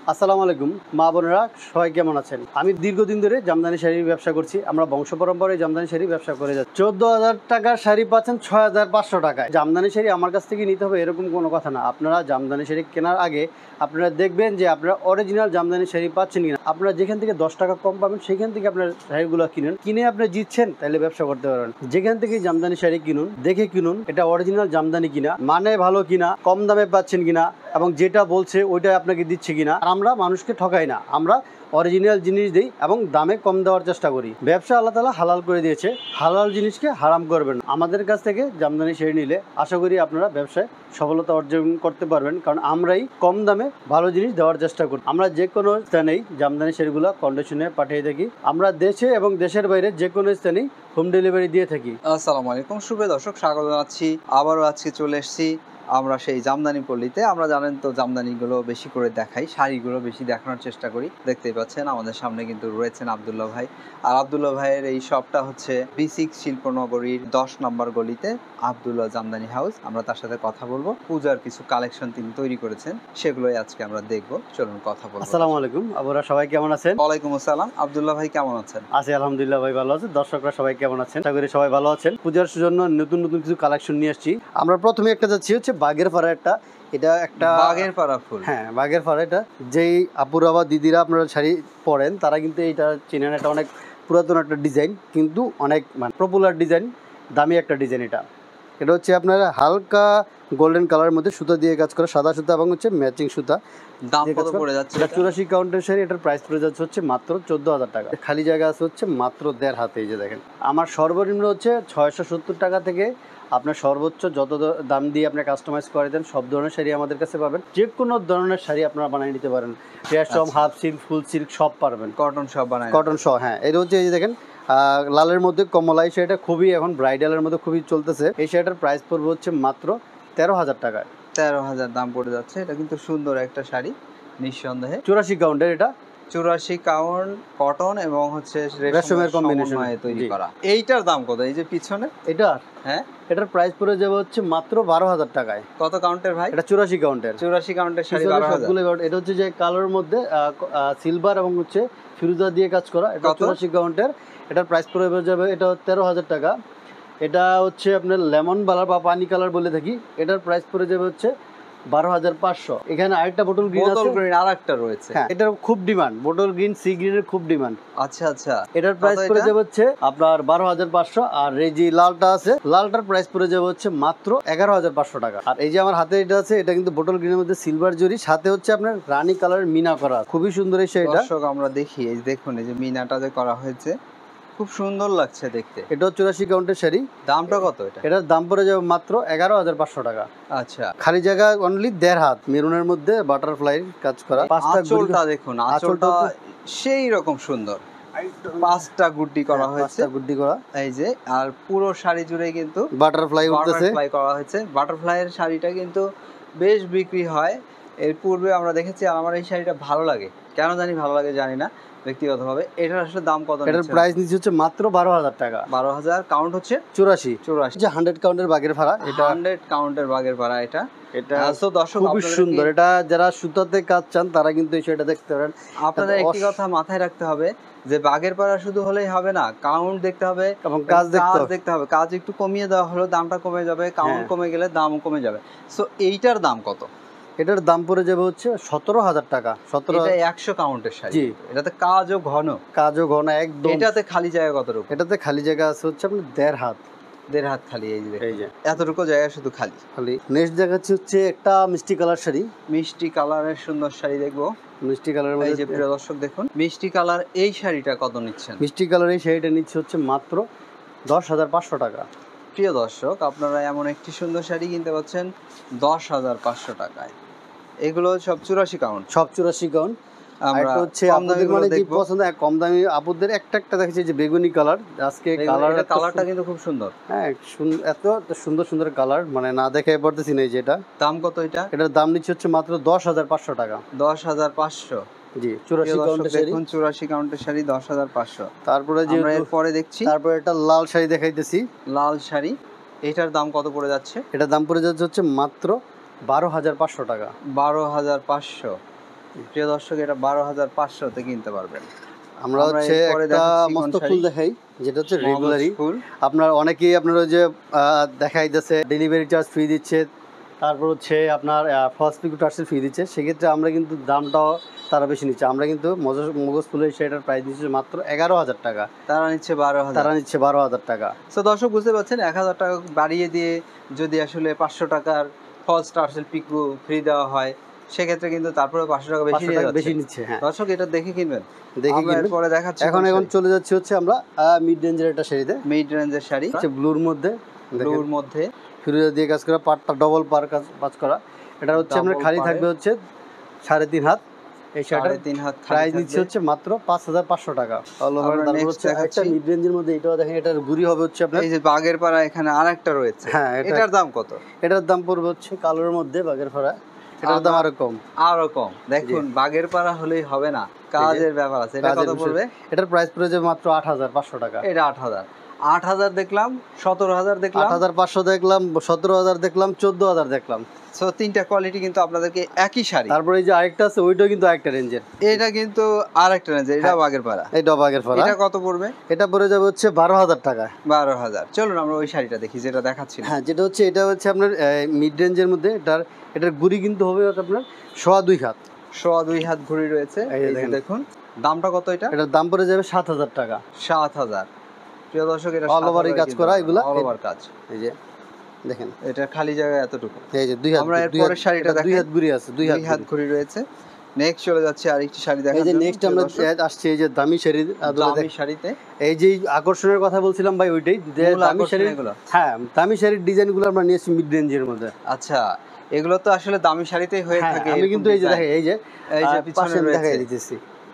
আসসালামু আলাইকুম মা বোনেরা, সবাই কেমন আছেন? আমি দীর্ঘদিন ধরে জামদানি শাড়ির ব্যবসা করছি। আমরা বংশ পরম্পরায় জামদানি শাড়ি ব্যবসা করে যাচ্ছি। 14,000 টাকার শাড়ি পাচ্ছেন 6,500 টাকায়। জামদানি শাড়ি আমার কাছ থেকে নিতে হবে এরকম কোনো কথা না। আপনারা জামদানি শাড়ি কেনার আগে আপনারা দেখবেন যে আপনারা অরিজিনাল জামদানি শাড়ি পাচ্ছেন কিনা। আপনারা যেখান থেকে 10 টাকা কম পাবেন সেখান থেকে আপনার শাড়িগুলো কিনে আপনি জিতছেন, তাহলে ব্যবসা করতে পারবেন। যেখান থেকে জামদানি শাড়ি কিনুন, দেখে কিনুন এটা অরিজিনাল জামদানি কিনা, মানে ভালো কিনা, কম দামে পাচ্ছেন কিনা, এবং যেটা বলছে ওইটা আপনাকে দিচ্ছে কিনা। আর আমরা মানুষকে ঠকাই না, আমরা অরিজিনাল জিনিস দিই এবং দামে কম দেওয়ার চেষ্টা করি। ব্যবসা আল্লাহ তাআলা হালাল করে দিয়েছে, হালাল জিনিসকে হারাম করবেন। আমাদের কাছ থেকে জামদানি শাড়ি নিলে আশা করি আপনারা ব্যবসায় সফলতা অর্জন করতে পারবেন, কারণ আমরাই কম দামে ভালো জিনিস দেওয়ার চেষ্টা করি। আমরা যে কোনো স্থানেই জামদানি শাড়িগুলো কন্ডিশনে পাঠিয়ে থাকি। আমরা দেশে এবং দেশের বাইরে যে কোনো স্থানেই হোম ডেলিভারি দিয়ে থাকি। আসসালামু আলাইকুম সুপ্রিয় দর্শক, স্বাগত জানাচ্ছি। আবারও আজকে চলে এসেছি আমরা সেই জামদানি পল্লীতে। আমরা জানেন তো জামদানিগুলো বেশি করে দেখাই, শাড়িগুলো বেশি দেখানোর চেষ্টা করি। দেখতেই পাচ্ছেন আমাদের সামনে কিন্তু রয়েছেন আব্দুল্লাহ ভাই। আর আব্দুল্লাহ ভাইয়ের এই শপটা হচ্ছে B6 শিল্পনগরীর 10 নম্বর গলিতে আব্দুল্লাহ জামদানি হাউস। আমরা তার সাথে কথা বলবো। পূজার কিছু কালেকশন তিনি তৈরি করেছেন, সেগুলোই আজকে আমরা দেখবো। চলুন কথা বলবো। আসসালামু আলাইকুম আপনারা সবাই কেমন আছেন? ওয়ালাইকুম আসসালাম। আব্দুল্লাহ ভাই কেমন আছেন? আছি আলহামদুলিল্লাহ ভাই, ভালো আছে। দর্শকরা সবাই কেমন আছেন? আশা করি সবাই ভালো আছেন। পূজার জন্য নতুন নতুন কিছু কালেকশন নিয়ে আসছি। আমরা প্রথমে একটা যাচ্ছি হচ্ছে বাগের পাড়া। এটা একটা বাগের পাড়া ফুল। হ্যাঁ, বাগের পাড়া। এটা যেই আপুরা বা দিদিরা আপনারা শাড়ি পরেন তারা কিন্তু এটা চিনেন। এটা অনেক পুরাতন একটা ডিজাইন, কিন্তু অনেক পপুলার ডিজাইন, দামি একটা ডিজাইন। এটা হচ্ছে আপনার হালকা গোল্ডেন কালারের মধ্যে সুতা দিয়ে কাজ করা, সাদা সুতা এবং হচ্ছে ম্যাচিং সুতা। দাম কত পড়ে যাচ্ছে? এটা 84 কাউন্টের শাড়ি। এটার প্রাইস পড়ে যাচ্ছে হচ্ছে মাত্র 14,000 টাকা। খালি জায়গা আছে হচ্ছে মাত্র 1.5 হাতে। এই যে দেখেন, আমার সর্বনিম্ন হচ্ছে 670 টাকা থেকে আপনার সর্বোচ্চ যত দাম দিয়ে আপনি কাস্টমাইজ করে দেন সব ধরনের শাড়ি আমাদের কাছে পাবেন। যে কোনো ধরনের শাড়ি আপনারা বানিয়ে নিতে পারেন। রেশম, হাফ সিল্ক, ফুল সিল্ক সব পারবেন। কটন সব বানায়? কটন সহ, হ্যাঁ। এটা হচ্ছে এই যে দেখেন লালের মধ্যে কমলা। এই শাড়িটা খুবই এখন ব্রাইডালের মধ্যে খুবই চলতেছে। এই শাড়িটার প্রাইস পড়বে হচ্ছে মাত্র 13,000 টাকায়। 13,000 দাম পড়ে যাচ্ছে। এটা কিন্তু সুন্দর একটা শাড়ি নিঃসন্দেহে। 84 কাউন্টের। এটা 84 কাউন্ট কটন এবং হচ্ছে রেশমের কম্বিনেশন তৈরি করা। এইটার দাম কত? এই যে পিছনে এটার, হ্যাঁ, এটার প্রাইস পড়ে যাবে হচ্ছে মাত্র 12,000 টাকায়। কত কাউন্টের ভাই? এটা 84 কাউন্টের। 84 কাউন্টের শাড়ি 12,000। এটা হচ্ছে যে কালোর মধ্যে সিলভার এবং হচ্ছে ফিরোজা দিয়ে কাজ করা। এটা 84 কাউন্টের। এটার প্রাইস পড়ে যাবে এটা 13,000 টাকা। এটা হচ্ছে আপনার লেমন কালার বা পানি কালার বলে থাকি। এটার প্রাইস পড়ে যাবে হচ্ছে 12,500। এখানে আরেকটা বোতল গ্রিন আছে। বোতল গ্রিন আরেকটা রয়েছে। হ্যাঁ, এটার খুব ডিমান্ড। বোতল গ্রিন, সি গ্রিনের খুব ডিমান্ড। আচ্ছা আচ্ছা। এটার প্রাইস পড়ে যাবে হচ্ছে আপনার 12,500। আর এই যে লালটা আছে, লালটার প্রাইস পড়ে যাবে হচ্ছে মাত্র 11,500 টাকা। আর এই যে আমার হাতে এটা আছে, এটা কিন্তু বোতল গ্রিনের মধ্যে সিলভার জরি, সাথে হচ্ছে আপনার রানী কালারের মিনা করা। খুবই সুন্দর এই শাড়িটা। দর্শক আমরা দেখি, এই দেখুন এই যে মিনাটা যে করা হয়েছে, খুব সুন্দর লাগছে দেখতে। এটা 84 কাউন্টের শাড়ি। দামটা কত এটা? এটার দাম পড়ে যাবে মাত্র 11,500 টাকা। আচ্ছা, খালি জায়গা অনলি 1.5 হাত, মেরুনের মধ্যে বাটারফ্লাই কাজ করা। আঁচলটা দেখুন, আঁচলটা সেই রকম সুন্দর। 5টা গুড্ডি করা হয়েছে, 5টা গুড্ডি করা। এই যে, আর পুরো শাড়ি জুড়ে কিন্তু বাটারফ্লাই উঠতেছে, বাটারফ্লাই করা হয়েছে। বাটারফ্লাইয়ের শাড়িটা কিন্তু বেশ বিক্রি হয়। এর পূর্বে আমরা দেখেছি, আর আমার এই শাড়িটা ভালো লাগে, কেন জানি ভালো লাগে জানি না ব্যক্তিগতভাবে। এটার আসলে দাম কত? এটার প্রাইস নিচ্ছে হচ্ছে মাত্র 12,000 টাকা। 12,000। কাউন্ট হচ্ছে 84। যে 100 কাউন্টের বাগের ভাড়া। এটা 100 কাউন্টের বাগের ভাড়া। এটা তো দর্শক খুবই সুন্দর। এটা যারা সুতাতে কাজ চান তারা কিন্তু এই শাড়িটা দেখতে পারেন। আপনাদের একটি কথা মাথায় রাখতে হবে যে বাগের পাড়া শুধু হলেই হবে না, কাউন্ট দেখতে হবে এবং কাজ দেখতে হবে। কাজ একটু কমিয়ে দেওয়া হলো দামটা কমে যাবে, কাউন্ট কমে গেলে দামও কমে যাবে। সো এইটার দাম কত? এটার দাম পড়ে যাবে হচ্ছে 17,000 টাকা। 17। এটা 100 কাউন্টের শাড়ি। এটাতে কাজও ঘন একদম। এটাতে খালি জায়গা কতটুকু? এটাতে খালি জায়গা আছে হচ্ছে আপনার 1.5 হাত। 1.5 হাত খালি। এই যে এতটুকু জায়গা শুধু খালি। নেক্সট দেখাচ্ছি হচ্ছে একটা মিষ্টি কালার শাড়ি। মিষ্টি কালারের সুন্দর শাড়ি দেখবো। মিষ্টি কালারের মধ্যে, এই যে প্রিয় দর্শক দেখুন, মিষ্টি কালার এই শাড়িটা কত নিচ্ছেন? মিষ্টি কালার এই শাড়িটা নিচ্ছে হচ্ছে মাত্র 10,500 টাকা। প্রিয় দর্শক, আপনারা এমন একটি সুন্দর শাড়ি কিনতে পাচ্ছেন 10,500 টাকায়। এগুলো সব 84 কাউন্ট। সব 84 কাউন্ট। আমরা হচ্ছে আপনাদের মানে যে পছন্দ কম দামি আপুদের একটা দেখেছি যে বেগুনি কালার। আজকে কালারটা কিন্তু খুব সুন্দর। হ্যাঁ, এত সুন্দর সুন্দর কালার, মানে না দেখে পড়তেছি না। যেটা দাম কত? এটার দাম নিচ্ছে হচ্ছে মাত্র 10,500 টাকা। 10,500। জি, 84 কাউন্টের শাড়ি। দেখুন 84 কাউন্টের শাড়ি 10,500। তারপরে যে আমরা এরপরে দেখছি, তারপরে একটা লাল শাড়ি দেখাইতেছি। লাল শাড়ি, এটার দাম কত পড়ে যাচ্ছে? এটার দাম পড়ে যাচ্ছে হচ্ছে মাত্র 12,500 টাকা। 12,500। প্রিয় দর্শক এটা 12,500-তে কিনতে পারবেন। আমরা হচ্ছে এরপরে একটা দেখাচ্ছি কোন মস্ত শাড়ি? ফুল দেখাই, যেটা হচ্ছে রেগুলারই ফুল আপনার অনেকেই আপনার ওই যে দেখাইতেছে ডেলিভারি চার্জ ফ্রি দিচ্ছে, তারপর হচ্ছে আপনার ফার্স্ট পিক টার্সেল ফ্রি দিচ্ছে, সেক্ষেত্রে আমরা কিন্তু দামটাও তারা বেশি নিচ্ছে। আমরা কিন্তু মগজ ফুলের শাড়িটার প্রাইস দিচ্ছি মাত্র 11,000 টাকা, তারা নিচ্ছে 12,000। তারা নিচ্ছে 12,000 টাকা। তো দর্শক বুঝতে পারছেন 1,000 টাকা বাড়িয়ে দিয়ে যদি আসলে 500 টাকার ফলস টার্সেল পিকু ফ্রি দেওয়া হয়, সেক্ষেত্রে কিন্তু তারপরে 500 টাকা বেশি 500 নিয়ে টাকা যাচ্ছে। বেশি নিচ্ছে। হ্যাঁ, দর্শক এটা দেখে কিনবেন, দেখে আমরা কিনবেন। এরপরে দেখাচ্ছি এখন চলে যাচ্ছে হচ্ছে আমরা মিড রেঞ্জের একটা শাড়িতে, মিড রেঞ্জের শাড়ি, হচ্ছে ব্লুর মধ্যে, ব্লুর মধ্যে ফিরোজা দিয়ে কাজ করা, পাটটা ডবল পার কাজ করা। এটা হচ্ছে আপনার Double খালি পাড়ে। থাকবে হচ্ছে 3.5 হাত। এই শাড়িটার 3.5 হাত প্রাইস নিচ্ছে হচ্ছে মাত্র 5,500 টাকা অল ওভার। আমরা তারপর next হচ্ছে একটা দেখাচ্ছি। মিড রেঞ্জের মধ্যে, এটাও দেখেন, এটার গুড়ি হবে হচ্ছে আপনার, এই যে বাগের পাড়া এখানে আরেকটা রয়েছে। হ্যাঁ, এটার দাম কত? এটার দাম পড়বে হচ্ছে কালোর মধ্যে বাগের ফড়া, এটার দাম আরো কম। আরো কম। দেখুন বাগের পাড়া হলেই হবে না, কাজের ব্যাপার আছে। এটা কত পড়বে? এটার প্রাইস পড়ে যাবে মাত্র 8,500 টাকা। এটা 8,000 দেখলাম, 17,000 দেখলাম, 8,500 দেখলাম, 17,000 দেখলাম, 14,000 দেখলাম। সো তিনটা কোয়ালিটি কিন্তু আপনাদেরকে একই শাড়ি। তারপরে এই যে আরেকটা আছে, ওইটাও কিন্তু আরেকটা রেঞ্জের, এটা কিন্তু আরেকটা রেঞ্জ, এটা বাগের পাড়া। এইটা বাগের ফড়া। এটা কত পড়বে? এটা পড়ে যাবে হচ্ছে 12,000 টাকা। 12,000। চলুন আমরা ওই শাড়িটা দেখি যেটা দেখাচ্ছি। হ্যাঁ, যেটা হচ্ছে এটা হচ্ছে আপনার মিড রেঞ্জের মধ্যে, এটার গুড়ি কিন্তু হবে আপনার 2.5 হাত। 2.5 হাত ঘড়ি রয়েছে। এই যে এই যে দেখেন। দেখুন দামটা কত এটা? এটার দাম পড়ে যাবে 7,000 টাকা। 7,000। প্রিয় দর্শক এটা All over কাজ করা এগুলা। অল ওভার কাজ। এই যে দেখেন, এটা খালি জায়গায় এতটুকু। এই যে 2 হাত, আমরা এর পরের শাড়িটা 2 দেখাই। হাত গুড়ি আছে, 2 2 হাত ঘড়ি রয়েছে। নেক্সট চলে যাচ্ছে আরেকটি শাড়ি দেখার এই যে জন্য। নেক্সট আমরা আসছে এই যে দামি শাড়ি দামি শাড়িতে এই যে আকর্ষণের কথা বলছিলাম ভাই, ওইটাই যে মূল দামি শাড়ি। আকর্ষণ এগুলো। হ্যাঁ, দামি শাড়ির ডিজাইনগুলো আমরা নিয়েছি মিড রেঞ্জের মধ্যে। আচ্ছা, এগুলো তো আসলে দামি শাড়িতেই হয়ে হ্যাঁ, থাকে। আমি এরকম কিন্তু এই যে design। দেখেন, এই যে পিছনে পাশে রয়েছে। দেখাই দিতেছি।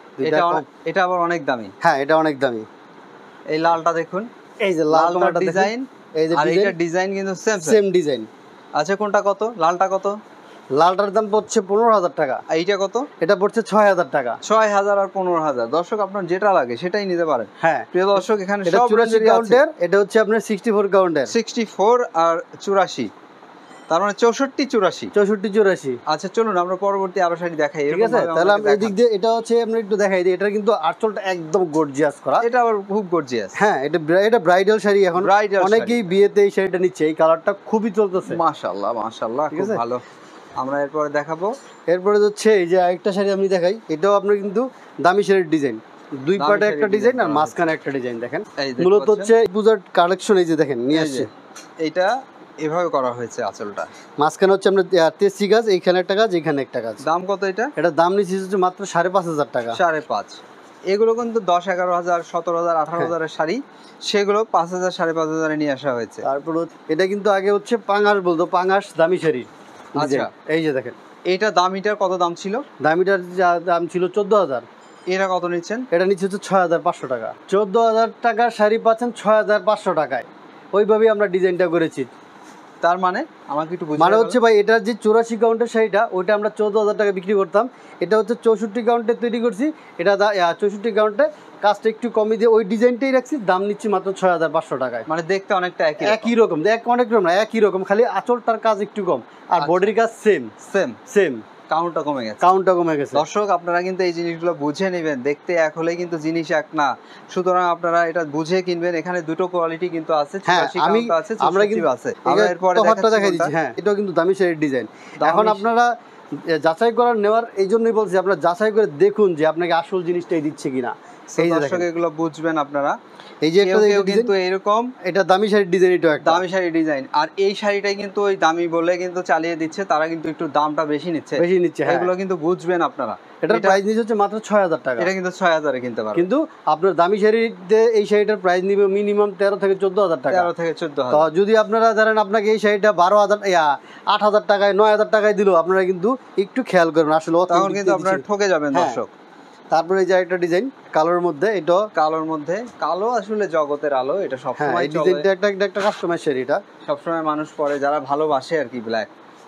এটা আবার অনেক দামি। হ্যাঁ, এটা অনেক দামি। এই লালটা দেখুন, এই যে লাল লালটার টমাটো ডিজাইন এই যে আর এইটার ডিজাইন কিন্তু সেম সেম ডিজাইন। আচ্ছা, কোনটা কত? লালটা কত? লালটার দাম পড়ছে 15,000 টাকা। আর এইটা কত? এটা পড়ছে 6,000 টাকা। 6,000 আর 15,000। দর্শক আপনার যেটা লাগে সেটাই নিতে পারেন। হ্যাঁ, প্রিয় দর্শক এখানে এটা সব 84 রেঞ্জেরই আছে। কাউন্টের, এটা হচ্ছে আপনার 64 কাউন্টের। 64 আর 84, তার মানে 64 84। 64 84। আচ্ছা চলুন আমরা পরবর্তী আরো শাড়ি দেখাই। ঠিক আছে, তাহলে আমি এদিক দিয়ে এটা হচ্ছে আমরা একটু দেখাই দিই। এটা কিন্তু আঁচলটা একদম গর্জিয়াস করা। এটা আবার খুব গর্জিয়াস। হ্যাঁ, এটা ব্রাইডাল শাড়ি। এখন Bridal অনেকেই বিয়েতে এই শাড়িটা নিচ্ছে, এই কালারটা খুবই চলতেছে। মাশাআল্লাহ মাশাআল্লাহ, ঠিক খুব আছে? ভালো। আমরা এরপরে দেখাবো এরপরে হচ্ছে এই যে আরেকটা শাড়ি আমি দেখাই, এটাও আপনার কিন্তু দামি শাড়ির ডিজাইন, দুই দামি পাটে শাড়ির একটা design ডিজাইন আর করা মাঝখানে একটা ডিজাইন। দেখেন, এই দেখতে মূলত পাচ্ছেন? হচ্ছে পূজার কালেকশন। এই যে দেখেন নিয়ে এই যে, আসছে, এইটা এভাবে করা হয়েছে আঁচলটা। মাঝখানে হচ্ছে আপনার 83 গাছ, এইখানে একটা গাছ, এইখানে একটা গাছ। দাম কত এটা? এটার দাম নিচ্ছে হচ্ছে মাত্র 5,500 টাকা। 5.5। এগুলো কিন্তু 10, 11,000, 17,000, 18,000 এর শাড়ি, সেগুলো 5,000, 5,500 এ নিয়ে আসা হয়েছে। তারপর এটা কিন্তু আগে হচ্ছে পাঙাশ বলতো, পাঙাশ দামি শাড়ি। আচ্ছা। এই যে দেখেন, এইটা দামিটার কত দাম ছিল? দামিটার দাম ছিল 14,000। এরা কত নিচ্ছেন? এটা নিচ্ছে হচ্ছে 6,500 টাকা। 14,000 টাকার শাড়ি পাচ্ছেন 6,500 টাকায়। ওইভাবেই আমরা ডিজাইনটা করেছি। তার মানে আমাকে একটু বুঝিয়ে মানে বলো। হচ্ছে ভাই, এটার যে 84 কাউন্টের শাড়িটা, ওইটা আমরা 14,000 টাকা বিক্রি করতাম। এটা হচ্ছে 64 কাউন্টে তৈরি করছি। এটা 64 কাউন্টে কাজটা একটু কমিয়ে দিয়ে ওই ডিজাইনটাই রাখছি, দাম নিচ্ছি মাত্র 6,500 টাকায়। মানে দেখতে অনেকটা একই একই রকম, অনেক রকম না, একই রকম, খালি আঁচলটার কাজ একটু কম আর আচ্ছা। বডির কাজ সেম সেম, সেম, কাউন্টটা কমে গেছে। কাউন্টটা কমে গেছে। দর্শক আপনারা কিন্তু এই জিনিসগুলো বুঝে নেবেন, দেখতে এক হলে কিন্তু জিনিস এক না, সুতরাং আপনারা এটা বুঝে কিনবেন। এখানে দুটো কোয়ালিটি কিন্তু আছে, হ্যাঁ, 84 কাউন্ট আছে, আমরা 64 কিন্তু আছে। আমরা এরপরে তফাৎটা দেখাই দেখাচ্ছি দিচ্ছি। হ্যাঁ, এটাও কিন্তু দামি শাড়ির ডিজাইন। দামি এখন আপনারা যাচাই করার নেওয়ার এই জন্যই বলছি, আপনারা যাচাই করে দেখুন যে আপনাকে আসল জিনিসটাই দিচ্ছে কিনা। এই যে দর্শক দেখেন, এগুলো বুঝবেন আপনারা। এই যে কেউ একটা কেউ ডিজাইন, কিন্তু এরকম এটা দামি শাড়ির ডিজাইন, এটা একটা দামি শাড়ি ডিজাইন, আর এই শাড়িটাই কিন্তু ওই দামি বলে কিন্তু চালিয়ে দিচ্ছে, তারা কিন্তু একটু দামটা বেশি নিচ্ছে। বেশি নিচ্ছে। হ্যাঁ, এগুলো কিন্তু বুঝবেন আপনারা। এটার প্রাইস নিচ্ছে হচ্ছে মাত্র 6,000 টাকা। এটা কিন্তু 6,000 এ কিনতে পারবেন, কিন্তু আপনার দামি শাড়িতে এই শাড়িটার প্রাইস নিবে মিনিমাম 13 থেকে 14,000 টাকা। 13 থেকে 14,000। তো যদি আপনারা ধরেন আপনাকে এই শাড়িটা 12,000 8,000 টাকায় 9,000 টাকায় দিল, আপনারা কিন্তু একটু খেয়াল করবেন আসলে তখন কিন্তু আপনারা ঠকে যাবেন হ্যাঁ। দর্শক। তারপরে এই যে একটা ডিজাইন কালোর মধ্যে, এটা কালোর মধ্যে, কালো আসলে জগতের আলো, এটা হ্যাঁ, সবসময় এই চলে, ডিজাইনটা একটা কাস্টমাইজ শাড়ি। এটা সবসময় মানুষ পরে যারা ভালোবাসে আর কি, ব্ল্যাক।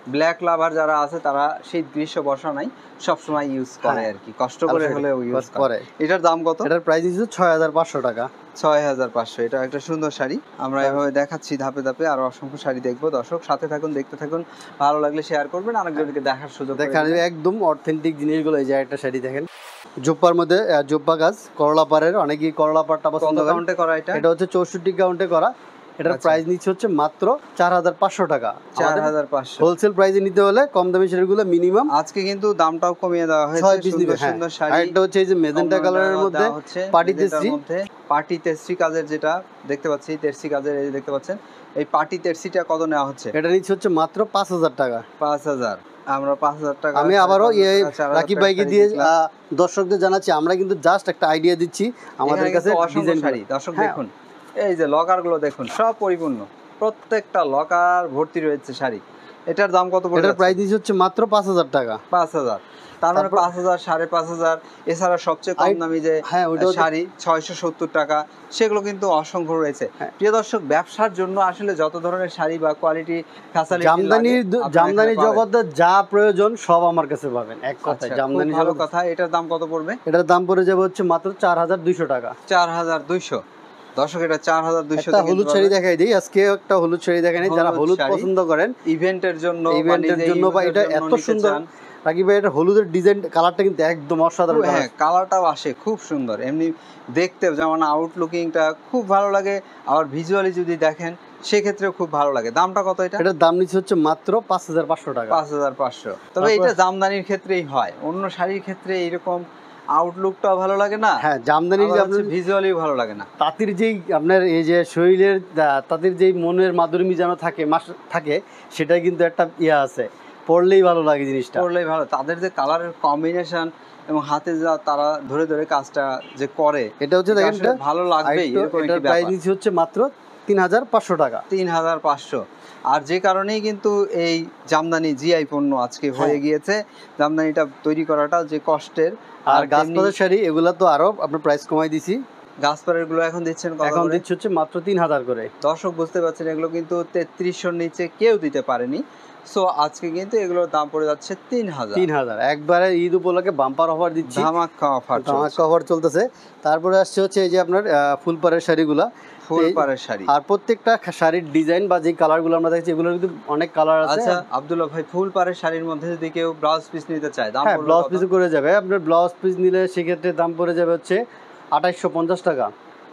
ব্ল্যাক লাভার যারা আছে তারা শীত গ্রীষ্ম বর্ষা নাই সবসময় ইউজ করে হ্যাঁ। আর কি, কষ্ট করে হলেও ইউজ করে। করে এটার দাম কত? এটার প্রাইস দিচ্ছে 6500 টাকা। 6500। এটা একটা সুন্দর শাড়ি, আমরা এভাবে দেখাচ্ছি ধাপে ধাপে, আর অসংখ্য শাড়ি দেখবো। দর্শক সাথে থাকুন, দেখতে থাকুন, ভালো লাগলে শেয়ার করবেন, আরেকজনকে দেখার সুযোগ করে দেখেন দিবেন। একদম অথেন্টিক জিনিসগুলো। এই যে একটা শাড়ি দেখেন, জোপ্পার মধ্যে জোপ্পা কাজ, করলা পাড়ের, অনেকেই করলা পাড়টা কত পছন্দ করেন। কাউন্টে করা এটা? এটা হচ্ছে 64 কাউন্টে করা। এটার আচ্ছা। প্রাইস নিচ্ছে হচ্ছে মাত্র 4500 টাকা। 4500। হোলসেল প্রাইসে নিতে হলে কম দামি শাড়িগুলো মিনিমাম আজকে কিন্তু দামটাও কমিয়ে দেওয়া 6 হয়েছে, পিস সুন্দর দিবে। হ্যাঁ, সুন্দর শাড়ি। আরেকটা হচ্ছে এই যে মেজেন্টা কালারের মধ্যে পার্টি তেসরি, পার্টি তেসরি কাজের, যেটা দেখতে পাচ্ছি তেসরি কাজের, এই যে দেখতে পাচ্ছেন এই পার্টি তেসরিটা কত নেওয়া হচ্ছে? এটা নিচ্ছে হচ্ছে মাত্র 5000 টাকা। 5000। আমরা 5000 টাকা। আমি আবারও এই 4000 রাকিব ভাইকে দিয়ে দর্শকদের জানাচ্ছি, আমরা কিন্তু জাস্ট একটা আইডিয়া দিচ্ছি আমাদের কাছে ডিজাইন শাড়ি। দর্শক হ্যাঁ। দেখুন, এই যে লকার গুলো দেখুন, সব পরিপূর্ণ, প্রত্যেকটা লকার ভর্তি রয়েছে শাড়ি। এটার দাম কত পড়বে? এটার প্রাইস নিচ্ছে হচ্ছে মাত্র 5000 টাকা। 5000। তার মানে 5000, 5500। এছাড়া সবচেয়ে কম দামি যে হ্যাঁ, শাড়ি 670 টাকা, সেগুলো কিন্তু অসংখ্য রয়েছে। হ্যাঁ। প্রিয় দর্শক, ব্যবসার জন্য আসলে যত ধরনের শাড়ি বা কোয়ালিটি ফ্যাসিলিটি জামদানি জগতে যা প্রয়োজন সব আমার কাছে পাবেন। এক কথায় জামদানি ভালো জগৎ। কথা। এটার দাম কত পড়বে? এটার দাম পড়ে যাবে হচ্ছে মাত্র 4200 টাকা। 4200। দর্শক এটা 4200 একটা হলুদ শাড়ি দেখাই দিই আজকে, একটা হলুদ শাড়ি দেখাই দিই। যারা হলুদ পছন্দ করেন ইভেন্টের জন্য বা এটা এত সুন্দর রাকিব ভাই, এটা হলুদের ডিজাইন কালারটা কিন্তু একদম অসাধারণ। হ্যাঁ, কালারটাও আসে খুব সুন্দর, এমনি দেখতে যেমন আউটলুকিংটা খুব ভালো লাগে, আবার ভিজুয়ালি যদি দেখেন সেক্ষেত্রেও খুব ভালো লাগে। দামটা কত এটা? এটার দাম নিচ্ছে হচ্ছে মাত্র 5500 টাকা। 5500। তবে এটা জামদানির ক্ষেত্রেই হয়, অন্য শাড়ির ক্ষেত্রে এইরকম আউটলুকটাও ভালো লাগে না। হ্যাঁ, জামদানির ভিজুয়ালি ভালো লাগে না। তাঁতির যেই আপনার এই যে শরীরের তাঁতির যেই মনের মাধুরী যেন থাকে সেটাই কিন্তু একটা ইয়া আছে, পড়লেই ভালো লাগে জিনিসটা, পড়লেই ভালো। তাদের যে কালারের কম্বিনেশন এবং হাতে যা তারা ধরে ধরে কাজটা যে করে, এটা হচ্ছে দেখেন ভালো লাগবেই। এরকম একটা প্রাইস নিচ্ছে হচ্ছে মাত্র 3500 টাকা। 3500। আর যে কারণেই কিন্তু এই জামদানি জিআই পণ্য আজকে হয়ে গিয়েছে। জামদানিটা তৈরি করাটা যে কষ্টের। আর গাছপাতার শাড়ি এগুলা তো আরো আপনার প্রাইস কমাই দিছি। গাছপাড়ের গুলো এখন দিচ্ছেন কত? এখন দিচ্ছে হচ্ছে মাত্র 3000 করে। দর্শক বুঝতে পারছেন, এগুলো কিন্তু 3300 নিচে কেউ দিতে পারেনি। সো আজকে কিন্তু এগুলোর দাম পড়ে যাচ্ছে 3000। একবারে ঈদ উপলক্ষে বাম্পার অফার দিচ্ছি, ধামাকা অফার চলতেছে। তারপরে আসছে হচ্ছে এই যে আপনার ফুলপাড়ের শাড়িগুলা, ফুলপাড়ের শাড়ি। আর প্রত্যেকটা শাড়ির ডিজাইন বা যে কালারগুলো আমরা দেখছি এগুলোর কিন্তু অনেক কালার আছে। আচ্ছা আব্দুল্লাহ ভাই, ফুলপাড়ের শাড়ির মধ্যে যদি কেউ ব্লাউজ পিস নিতে চায়, দাম পড়বে? ব্লাউজ পিস করে যাবে আপনার, ব্লাউজ পিস নিলে সেক্ষেত্রে দাম পড়ে যাবে হচ্ছে 2850 টাকা।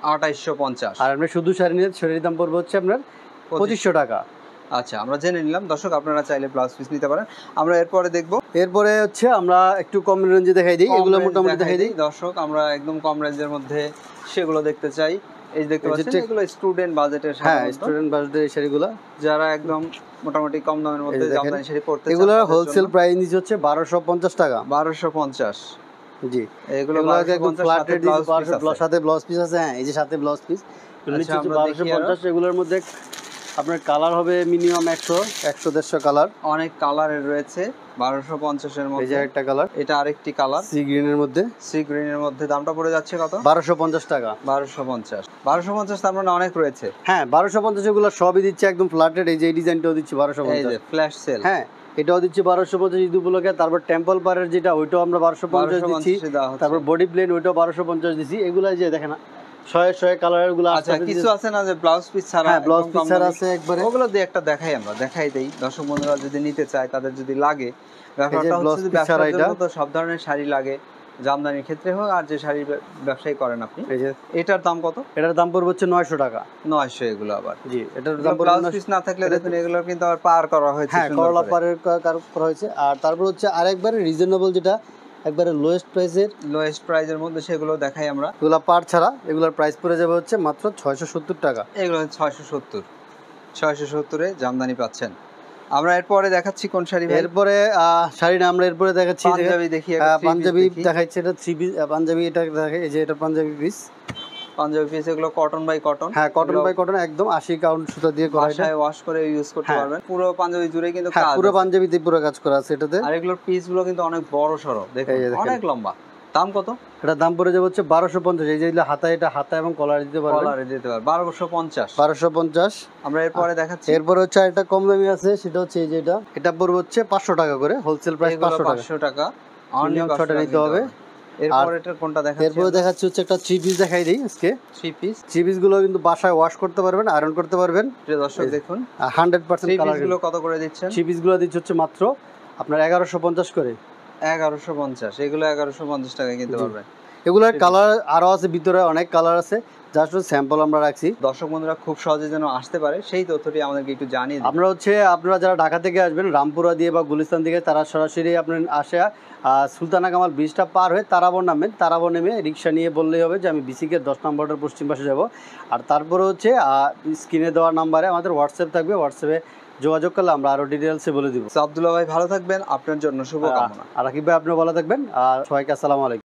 2850। আর আপনি শুধু শাড়ি নিলে শাড়ির দাম পড়বে হচ্ছে আপনার 2500 টাকা। আচ্ছা, আমরা জেনে নিলাম। দর্শক আপনারা চাইলে ব্লাউজ পিস নিতে পারেন। আমরা এরপরে দেখবো, এরপরে হচ্ছে আমরা একটু কম রেঞ্জে দেখাই দিই, এগুলো মোটামুটি দেখাই দিই। দর্শক আমরা একদম কম রেঞ্জের মধ্যে সেগুলো দেখতে চাই। এই দেখতে পাচ্ছেন এগুলো স্টুডেন্ট বাজেটের শাড়ি। হ্যাঁ, স্টুডেন্ট বাজেটের এই শাড়িগুলো, যারা একদম মোটামুটি কম দামের মধ্যে জামদানি শাড়ি পরতে চান, এগুলো হোলসেল প্রাইস নিচ্ছে হচ্ছে 1250 টাকা। 1250। জি, এগুলো একদম ফ্ল্যাটের সাথে ব্লাউজ পিস আছে। হ্যাঁ, এই যে সাথে ব্লাউজ পিস নিচ্ছে 1250। এগুলোর মধ্যে আপনার কালার হবে মিনিমাম 100-150 কালার, অনেক কালারের রয়েছে। 1250 এর মধ্যে এই যে একটা কালার, এটা আরেকটি কালার সি গ্রিনের মধ্যে। সি গ্রিনের মধ্যে দামটা পড়ে যাচ্ছে কত? 1250 টাকা। 1250 তার মানে অনেক রয়েছে। হ্যাঁ, 1250 এগুলো সবই দিচ্ছে একদম ফ্ল্যাটেড। এই যে ডিজাইনটাও দিচ্ছি 1250। এই যে ফ্ল্যাশ সেল। হ্যাঁ, এটাও দিচ্ছি 1250 ঈদ উপলক্ষে। তারপর টেম্পল পাড়ের যেটা ওইটাও আমরা 1250 দিচ্ছি। তারপর বডি প্লেন ওইটাও 1250 দিচ্ছি। এগুলো যে দেখেন শয়ে কালারের গুলো। আচ্ছা, কিছু আছে না যে ব্লাউজ পিস ছাড়া? হ্যাঁ, ব্লাউজ পিস ছাড়া আছে একবারে। ওগুলো দিয়ে একটা দেখাই, আমরা দেখাই দেই দর্শক বন্ধুরা যদি নিতে চায়, তাদের যদি লাগে। ব্যাপারটা হচ্ছে যে ব্যবসার জন্য তো সব ধরনের শাড়ি লাগে, জামদানির ক্ষেত্রে হোক আর যে শাড়ির ব্যবসায়ী করেন আপনি। এই যে এটার দাম কত? এটার দাম পড়বে হচ্ছে 900 টাকা। 900 এগুলো আবার। জি, এটার দাম পড়বে। ব্লাউজ পিস না থাকলে দেখুন এগুলো কিন্তু আবার পার করা হয়েছে। হ্যাঁ, করলা পারের করা হয়েছে। আর তারপর হচ্ছে আরেকবারে রিজনেবল, যেটা একবারে লোয়েস্ট প্রাইসের মধ্যে সেগুলো দেখাই আমরা। এগুলো পার ছাড়া, এগুলোর প্রাইস পড়ে যাবে হচ্ছে মাত্র 670 টাকা। এগুলো 670 এ জামদানি পাচ্ছেন। আমরা এরপরে দেখাচ্ছি কোন শাড়ি? এরপরে শাড়ি না, আমরা এরপরে দেখাচ্ছি পাঞ্জাবি। দেখি পাঞ্জাবি দেখাচ্ছি। এটা 3 পিস পাঞ্জাবি, এটা দেখাই। এই যে এটা পাঞ্জাবি পিস। এগুলো কটন বাই কটন। হ্যাঁ, কটন বাই কটন, একদম 80 কাউন্ট সুতা দিয়ে করা। এটা ওয়াশ করে ইউজ করতে পারবেন। পুরো পাঞ্জাবি জুড়ে কিন্তু কাজ। পুরো পাঞ্জাবিতে পুরো কাজ করা আছে এটাতে। আর এগুলোর পিস গুলো কিন্তু অনেক বড় সরো, দেখুন অনেক লম্বা। দাম কত? এটা দাম পড়ে যাবে হচ্ছে 1250। এই যে হাতায়, এটা হাতা এবং কলার দিতে পারবেন, কলারে দিতে পারবেন 1250। 1250। আমরা এরপরে দেখাচ্ছি, এরপর হচ্ছে এটা কম দামি আছে, সেটা হচ্ছে এই যে এটা পড়বে হচ্ছে 500 টাকা করে, হোলসেল প্রাইস 500 টাকা। 500 টাকা অনলি মিনিমাম 6টা নিতে হবে। এরপর এটা কোনটা দেখাচ্ছি? এরপর দেখাচ্ছি হচ্ছে একটা 3 পিস দেখাই দিই আজকে। 3 পিস। 3 পিস গুলো কিন্তু বাসায় ওয়াশ করতে পারবেন, আয়রন করতে পারবেন। প্রিয় দর্শক দেখুন 100% 3 কালার। পিস গুলো কত করে দিচ্ছেন? 3 পিস গুলো দিচ্ছে হচ্ছে মাত্র আপনার 1150 করে। 1150। এগুলো 1150 টাকায় কিনতে পারবেন। এগুলোর কালার আরো আছে, ভিতরে অনেক কালার আছে, জাস্ট স্যাম্পল আমরা রাখছি। দর্শক বন্ধুরা খুব সহজে যেন আসতে পারে সেই তথ্যটি আমাদেরকে একটু জানিয়ে দিন। আপনারা যারা ঢাকা থেকে আসবেন, রামপুরা দিয়ে বা গুলিস্তান থেকে, তারা সরাসরি আপনার আসে সুলতানা কামাল ব্রিজটা পার হয়ে তারাবর নামবেন। তারাবর নেমে রিক্সা নিয়ে বললেই হবে যে আমি বিসিকে 10 নম্বরের পশ্চিম পাশে যাব। আর তারপরে হচ্ছে স্ক্রিনে দেওয়া নাম্বারে আমাদের হোয়াটসঅ্যাপ থাকবে, হোয়াটসঅ্যাপে যোগাযোগ করলে আমরা আরো ডিটেলসে বলে দিব। আব্দুল্লাহ ভাই ভালো থাকবেন, আপনার জন্য শুভকামনা। আর রাকিব ভাই আপনিও ভালো থাকবেন। আর সবাইকে আসসালামু আলাইকুম।